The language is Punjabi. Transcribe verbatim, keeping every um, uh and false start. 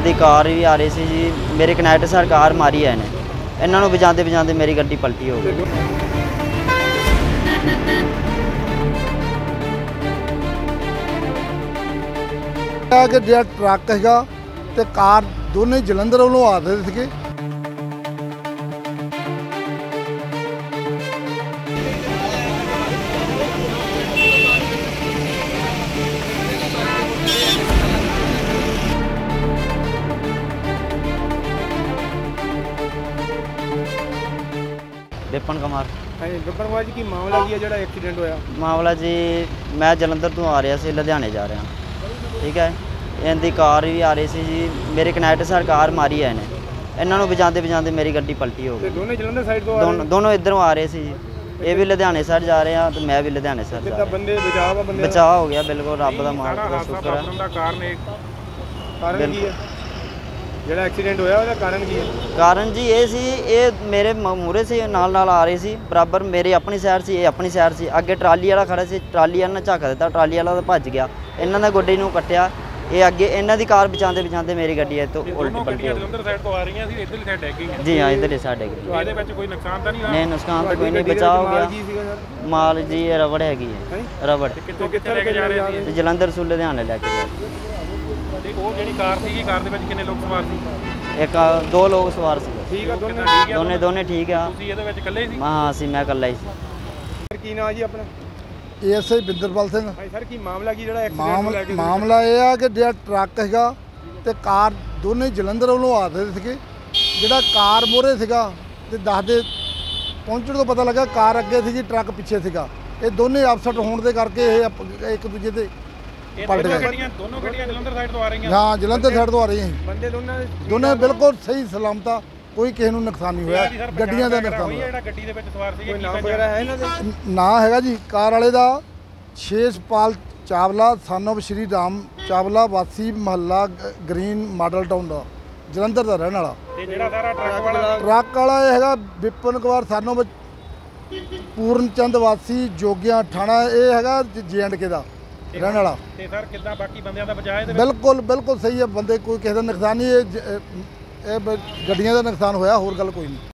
इनकी कार भी आ रही सी जी, मेरे कनैक्ट सर कार मारी है इन्हें, इन्होंने बजाते बजाते मेरी गड्डी पलटी हो गई। कि जो ट्रक है तो कार दोनों जलंधर वालों आ रहे थे। विपिन कुमार। हाँ जी, विपिन कुमार जी की मामला की है जो एक्सीडेंट होया? मामला जी मैं जलंधर तो आ रहा सी लुधियाने जा रहा, ठीक है। इनकी कार भी आ रही सी जी, मेरे कनैक्ट सर कार मारी है इन्हें, इन्होंने बजाते बजाते मेरी गड्डी पलटी हो गई। दोनों जलंधर साइड तो दोनों दोनों इधरों आ रहे सी जी, ये भी लुधियाने साइड जा रहे हैं तो मैं भी लुधियाने साइड जा रहा। बंदे बचाव बंदे बचाव हो गया बिल्कुल, रब का मालिक दा शुक्र है। कारण की है ਜਿਹੜਾ ਐਕਸੀਡੈਂਟ ਹੋਇਆ ਉਹਦਾ ਕਾਰਨ ਕੀ ਹੈ? ਕਾਰਨ ਜੀ ਇਹ ਸੀ, ਇਹ ਮੇਰੇ ਮੂਹਰੇ ਸੀ ਨਾਲ ਨਾਲ ਆ ਰਹੇ ਸੀ ਬਰਾਬਰ, ਮੇਰੇ ਆਪਣੀ ਸਾਈਡ ਸੀ, ਇਹ ਆਪਣੀ ਸਾਈਡ ਸੀ। ਅੱਗੇ ਟਰਾਲੀ ਵਾਲਾ ਖੜਾ ਸੀ, ਟਰਾਲੀ ਵਾਲਾ ਨੇ ਝੱਕ ਦਿੱਤਾ, ਟਰਾਲੀ ਵਾਲਾ ਤਾਂ ਭੱਜ ਗਿਆ, ਇਹਨਾਂ ਦਾ ਗੱਡੀ ਨੂੰ ਕੱਟਿਆ। ਇਹ ਅੱਗੇ ਇਹਨਾਂ ਦੀ ਕਾਰ ਬਚਾਉਂਦੇ ਬਚਾਉਂਦੇ ਮੇਰੀ ਗੱਡੀ ਇਹ ਤੋਂ ਉਲਟ ਪਲਟੀ ਹੋ ਗਈ। ਜਲੰਧਰ ਸਾਈਡ ਤੋਂ ਆ ਰਹੀਆਂ ਸੀ, ਇਧਰਲੀ ਸਾਈਡ ਡੈਗ ਗਈਆਂ। ਜੀ ਹਾਂ, ਇਧਰਲੀ ਸਾਈਡ ਡੈਗ ਗਈ। ਇਹਦੇ ਵਿੱਚ ਕੋਈ ਨੁਕਸਾਨ ਤਾਂ ਨਹੀਂ ਹੋਇਆ? ਨਹੀਂ, ਨੁਕਸਾਨ ਤਾਂ ਕੋਈ ਨਹੀਂ, ਬਚਾਅ ਹੋ ਗਿਆ। ਮਾਲ ਜੀ ਇਹ ਰਬੜ ਹੈਗੀ ਹੈ, ਰਬੜ। ਕਿੱਥੋਂ ਕਿੱਥੇ ਲੈ ਕੇ ਜਾ ਰਹੇ ਸੀ? ਜਲੰਧਰ ਤੋਂ ਲੁਧਿਆਣੇ ਲੈ ਕੇ ਜਾ ਰਹੇ। ਤੇ ਉਹ ਜਿਹੜੀ ਕਾਰ ਸੀਗੀ, ਕਾਰ ਦੇ ਵਿੱਚ ਕਿੰਨੇ ਲੋਕ ਸਵਾਰ ਸੀ? एक दो लोग सवार से। ठीक है, दोनों दोनों दोनों ठीक है। ਤੁਸੀਂ ਇਹਦੇ ਵਿੱਚ ਇਕੱਲੇ ਸੀ? हाँ सी मैं कल्ला ही सी। ਕੀ ਨਾਮ ਜੀ ਆਪਣਾ? एएसआई बिंदरपाल सिंह। ਭਾਈ ਸਰ ਕੀ ਮਾਮਲਾ ਕੀ ਜਿਹੜਾ ਐਕਸੀਡੈਂਟ ਨੂੰ ਲੈ ਕੇ? मामला यह है कि जो ट्रक है तो कार दोनों जलंधर वालों आ रहे थे। जो कार मोहरे थे तो दसदे पहुँचने तो पता लगा कार अगे थी, ट्रक पिछे थे। ये दोनों अपसट होने के करके एक दूजे से पलट गए। दोनों ਗੱਡੀਆਂ ਜਲੰਧਰ ਸਾਈਡ ਤੋਂ ਆ ਰਹੀਆਂ? हाँ जलंधर साइड तो आ रही हैं। ਬੰਦੇ ਦੋਨਾਂ दोनों बिल्कुल सही सलामत, कोई किसी को नुकसान नहीं होया। गड्डियां का नुकसान होया। ਜਿਹੜਾ ਗੱਡੀ ਦੇ ਵਿੱਚ ਸਵਾਰ ਸੀਗੇ, ਕੋਈ ਨਾਮ ਵਗੈਰਾ ਹੈ ਇਹਨਾਂ ਦੇ? ਨਾਂ ਹੈਗਾ ਜੀ ਕਾਰ ਵਾਲੇ ਦਾ ਸ਼ੇਸ਼ਪਾਲ ਚਾਵਲਾ, ਸਨ ਆਫ ਸ਼੍ਰੀ ਰਾਮ ਚਾਵਲਾ, ਵਾਸੀ ਮਹੱਲਾ ਗ੍ਰੀਨ ਮਾਡਲ ਟਾਊਨ ਦਾ, ਜਲੰਧਰ ਦਾ ਰਹਿਣ ਵਾਲਾ। ਤੇ ਜਿਹੜਾ ਸਾਰਾ ਟਰੱਕ ਵਾਲਾ ਟਰੱਕ ਵਾਲਾ ਇਹ ਹੈਗਾ ਵਿਪਨ ਕੁਮਾਰ, ਸਨ ਆਫ ਪੂਰਨ ਚੰਦ, ਵਾਸੀ ਜੋਗੀਆਂ ਠਾਣਾ, ਇਹ ਹੈਗਾ ਜੇ ਐਂਡ ਕੇ ਦਾ ਰਹਿਣ ਵਾਲਾ। ਤੇ ਸਰ ਕਿੱਦਾਂ ਬਾਕੀ ਬੰਦਿਆਂ ਦਾ ਬਚਾਅ? ਬਿਲਕੁਲ ਬਿਲकुल ਸਹੀ ਹੈ, ਬੰਦੇ ਕੋਈ ਕਿਸੇ ਦਾ ਨੁਕਸਾਨ ਨਹੀਂ, ਇਹ ਇਹ ਗੱਡੀਆਂ ਦਾ ਨੁਕਸਾਨ ਹੋਇਆ, ਹੋਰ ਗੱਲ ਕੋਈ ਨਹੀਂ।